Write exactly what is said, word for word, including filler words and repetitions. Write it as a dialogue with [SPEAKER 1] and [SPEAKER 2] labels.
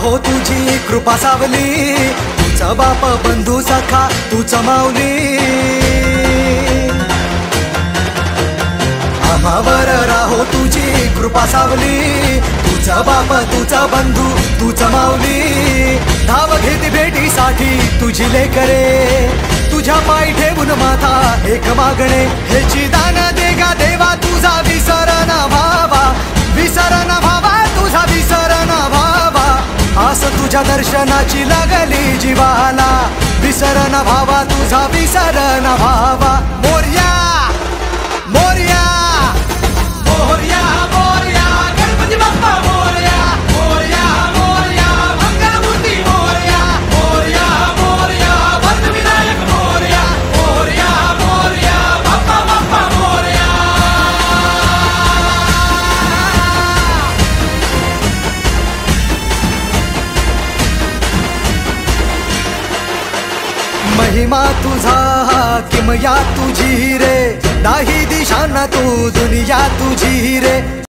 [SPEAKER 1] राहो तुझी कृपा सावली, तुझा बाप बंधू सखा तूच माऊली। आम्हावर राहो तुझी कृपा सावली, तुझा बाप तुझा बंधू तूच माऊली। धाव घेत भेटीसाठी तुझी लेकरे, तुझ्या पायी ठेवून माथा एक मागणे। हेची दान दे गा देवा तुझा विसर ना भावा, विसर ना भावा तुझा विसर ना भावा। आस तुझ्या दर्शनाची लागली जीवाला, विसर ना भावा तुझा विसर ना भावा। मोरया मोरया मोरया मोरया गणपती बाप्पा मोरया, मोरया मोरया मंगलमूर्ती मोरया, मोरया मोरया वरदविनायक मोरया, मोरया मोरया बाप्पा बाप्पा मोरया। महिमा तुझा किमया तुझी रे, दाही दिशांना तू दुनिया तुझी रे।